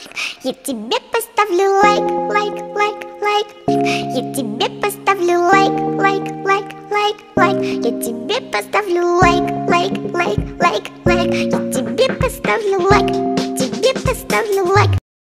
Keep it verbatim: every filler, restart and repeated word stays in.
Я тебе поставлю лайк, лайк, лайк, лайк. Я тебе поставлю лайк, лайк, лайк, лайк, лайк. Я тебе поставлю лайк, лайк, лайк, лайк, лайк. Я тебе поставлю лайк, тебе поставлю лайк.